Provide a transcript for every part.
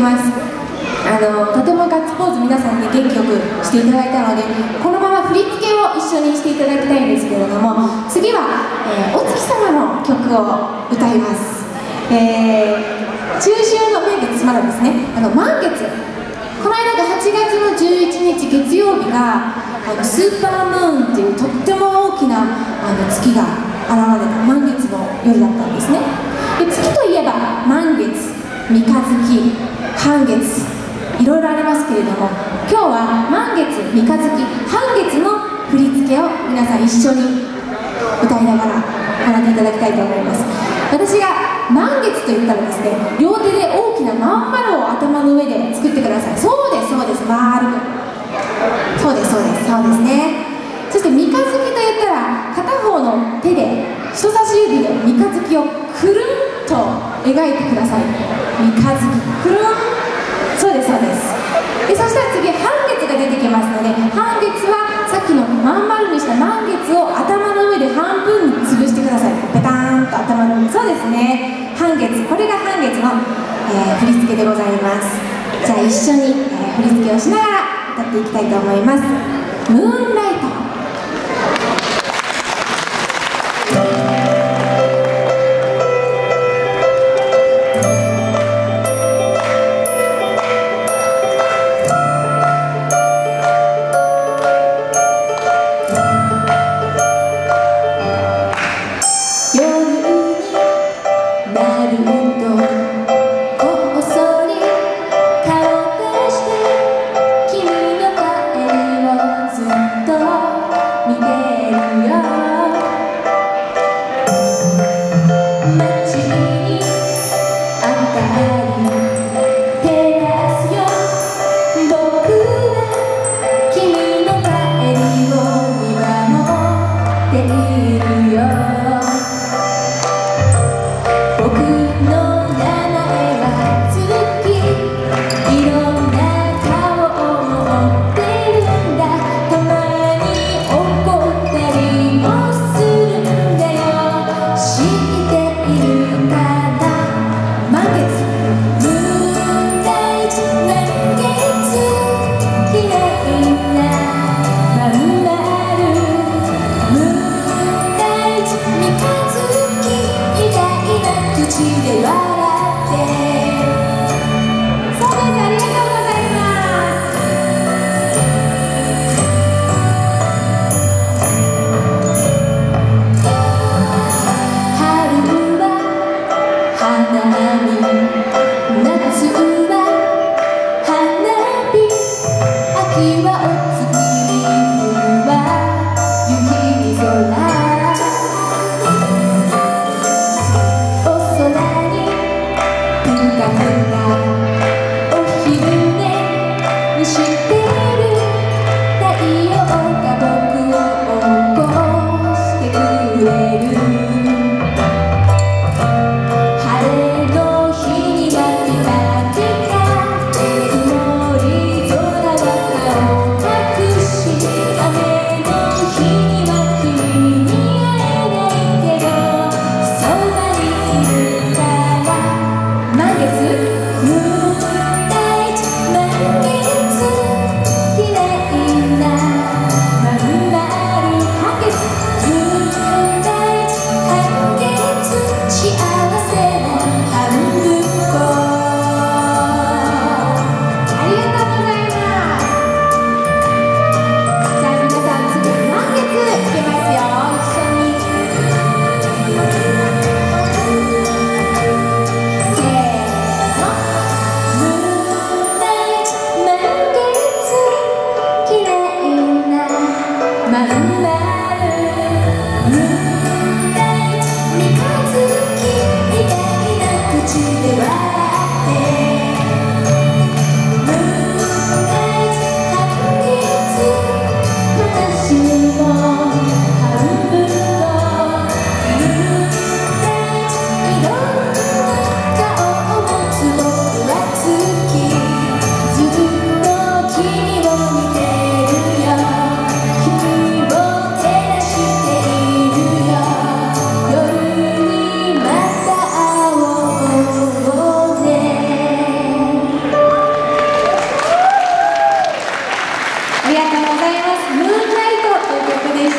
ます。とてもガッツポーズ皆さんに元気よくしていただいたので、このまま振り付けを一緒にしていただきたいんですけれども、次は、お月様の曲を歌います。中秋の名月、まだですね、満月、この間が8月の11日月曜日がスーパームーンというとっても大きな月が現れた満月の夜だったんですね。で、月といえば満月、三日月、半月、いろいろありますけれども、今日は満月、三日月、半月の振り付けを皆さん一緒に歌いながら行っていただきたいと思います。私が満月と言ったらですね、両手で大きなまん丸を頭の上で作ってください。そうです、そうです、丸く。そうです、そうです、そうですね。そして三日月と言ったら、片方の手で人差し指で三日月をくるんと描いてください。三日月くるん。そうです、そうです。で、そしたら次半月が出てきますので、半月はさっきのまん丸にした満月を頭の上で半分に潰してください。ペターンと頭の上。そうですね、半月、これが半月の、振り付けでございます。じゃあ一緒に、振り付けをしながら歌っていきたいと思います。ムーンライト。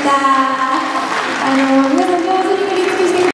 した。